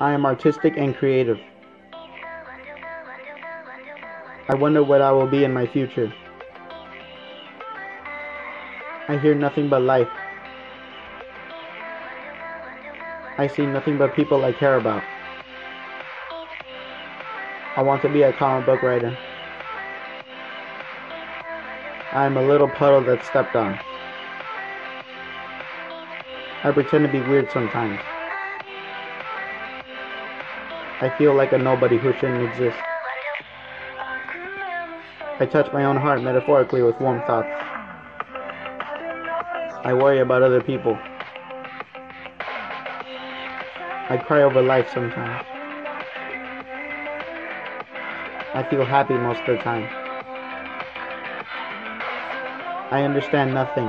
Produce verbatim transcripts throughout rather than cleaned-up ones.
I am artistic and creative. I wonder what I will be in my future. I hear nothing but life. I see nothing but people I care about. I want to be a comic book writer. I am a little puddle that's stepped on. I pretend to be weird sometimes. I feel like a nobody who shouldn't exist. I touch my own heart metaphorically with warm thoughts. I worry about other people. I cry over life sometimes. I feel happy most of the time. I understand nothing.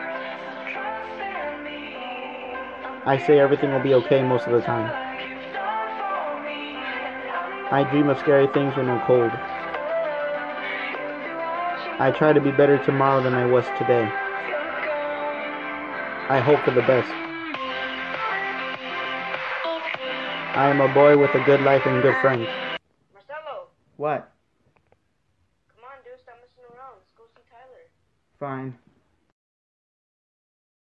I say everything will be okay most of the time. I dream of scary things when I'm cold. I try to be better tomorrow than I was today. I hope for the best. I am a boy with a good life and good friends. Marcelo! What? Come on, dude, stop messing around. Let's go see Tyler. Fine.